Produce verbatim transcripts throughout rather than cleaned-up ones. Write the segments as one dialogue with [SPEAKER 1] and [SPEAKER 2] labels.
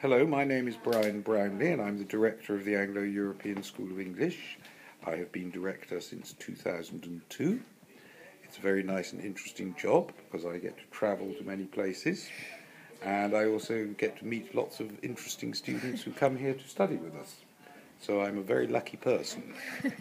[SPEAKER 1] Hello, my name is Brian Brownlee and I'm the director of the Anglo European School of English. I have been director since two thousand two. It's a very nice and interesting job because I get to travel to many places, and I also get to meet lots of interesting students who come here to study with us. So I'm a very lucky person.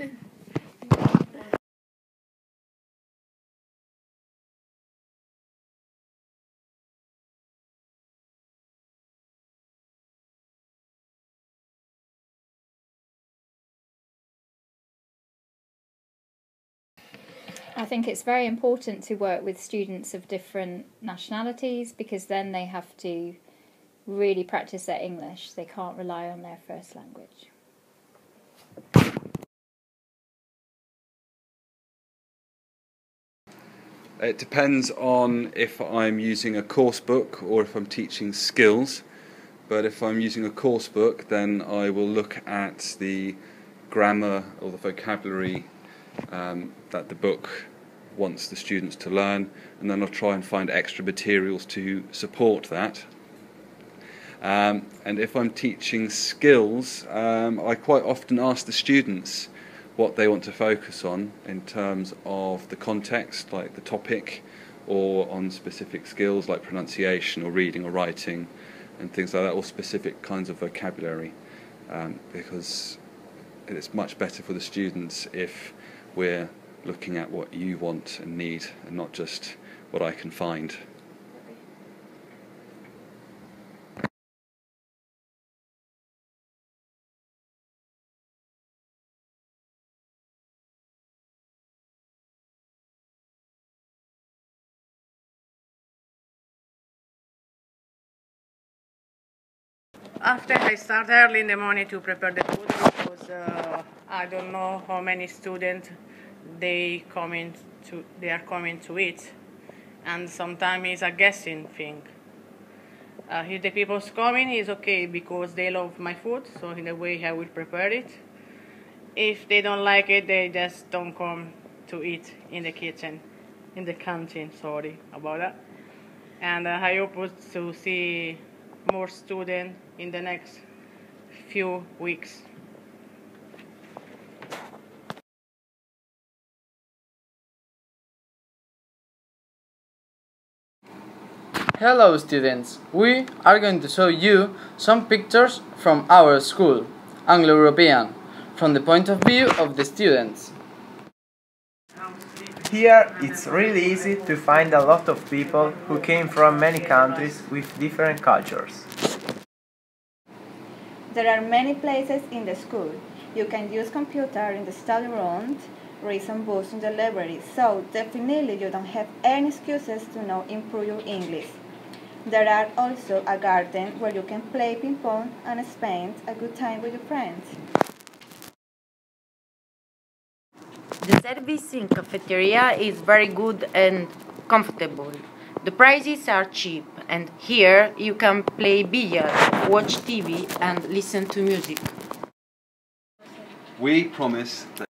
[SPEAKER 2] I think it's very important to work with students of different nationalities because then they have to really practice their English. They can't rely on their first language.
[SPEAKER 3] It depends on if I'm using a course book or if I'm teaching skills. But if I'm using a course book, then I will look at the grammar or the vocabulary um, that the book wants the students to learn, and then I'll try and find extra materials to support that. Um, and if I'm teaching skills, um, I quite often ask the students what they want to focus on in terms of the context, like the topic, or on specific skills like pronunciation or reading or writing and things like that, or specific kinds of vocabulary, um, because it's much better for the students if we're looking at what you want and need and not just what I can find.
[SPEAKER 4] After I start early in the morning to prepare the food because uh, I don't know how many students they coming to they are coming to eat, and sometimes it's a guessing thing. Uh, if the people's coming, it's okay because they love my food, so in the way I will prepare it. If they don't like it, they just don't come to eat in the kitchen, in the canteen. Sorry about that. And uh, I hope to see more students in the next few weeks.
[SPEAKER 5] Hello students, we are going to show you some pictures from our school, Anglo European, from the point of view of the students.
[SPEAKER 6] Here it's really easy to find a lot of people who came from many countries with different cultures.
[SPEAKER 7] There are many places in the school. You can use computer in the study room, read some books in the library, so definitely you don't have any excuses to not improve your English. There are also a garden where you can play ping pong and spend a good time with your friends.
[SPEAKER 8] The service in cafeteria is very good and comfortable. The prices are cheap, and here you can play billiards, watch T V and listen to music.
[SPEAKER 3] We promise that